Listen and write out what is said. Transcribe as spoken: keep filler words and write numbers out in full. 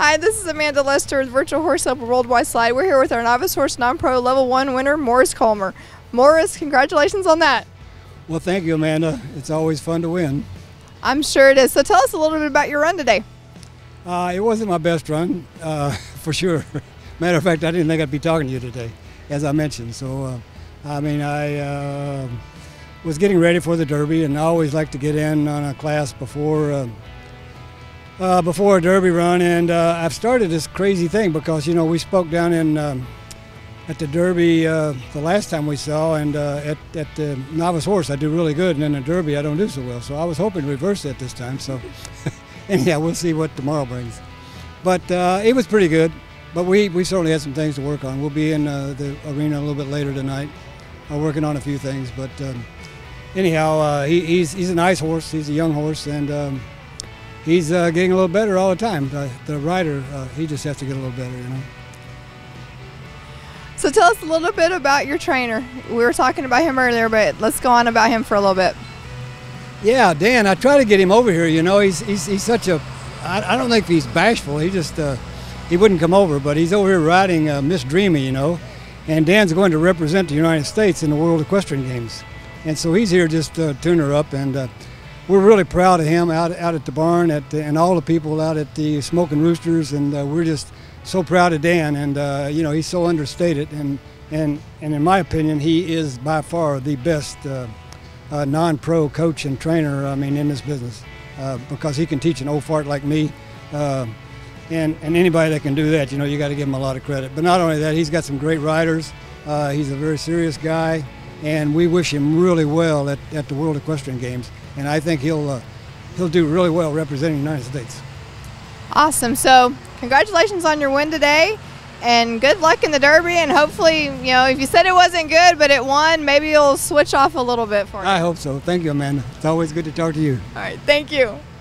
Hi, this is Amanda Lester with Virtual Horse Helper Worldwide Slide. We're here with our Novice Horse Non-Pro Level one winner, Morris Colmer. Morris, congratulations on that. Well, thank you, Amanda. It's always fun to win. I'm sure it is. So tell us a little bit about your run today. Uh, it wasn't my best run, uh, for sure. Matter of fact, I didn't think I'd be talking to you today, as I mentioned. So, uh, I mean, I uh, was getting ready for the Derby, and I always like to get in on a class before uh, uh, before a Derby run. And uh, I've started this crazy thing because, you know, we spoke down in um, at the Derby uh, the last time we saw, and uh, at, at the Novice Horse I do really good, and in the Derby I don't do so well. So I was hoping to reverse that this time. So anyhow, we'll see what tomorrow brings. But uh, it was pretty good. But we, we certainly had some things to work on. We'll be in uh, the arena a little bit later tonight, uh, working on a few things. But um, anyhow, uh, he, he's, he's a nice horse. He's a young horse, and um, he's uh, getting a little better all the time. The, the rider, uh, he just has to get a little better, you know. So tell us a little bit about your trainer. We were talking about him earlier, but let's go on about him for a little bit. Yeah, Dan, I try to get him over here. You know, he's, he's, he's such a, I, I don't think he's bashful. He just, uh, he wouldn't come over, but he's over here riding uh, Miss Dreamy, you know. And Dan's going to represent the United States in the World Equestrian Games. And so he's here just to uh, tune her up, and uh, we're really proud of him out, out at the barn at the, and all the people out at the Smoking Roosters, and uh, we're just so proud of Dan. And uh, you know, he's so understated, and, and, and in my opinion, he is by far the best uh, uh, non-pro coach and trainer, I mean, in this business, uh, because he can teach an old fart like me. Uh, And, and anybody that can do that, you know, you got to give him a lot of credit. But not only that, he's got some great riders. Uh, he's a very serious guy, and we wish him really well at, at the World Equestrian Games. And I think he'll uh, he'll do really well representing the United States. Awesome. So congratulations on your win today, and good luck in the Derby. And hopefully, you know, if you said it wasn't good, but it won, maybe you'll switch off a little bit for you. I hope so. Thank you, Amanda. It's always good to talk to you. All right. Thank you.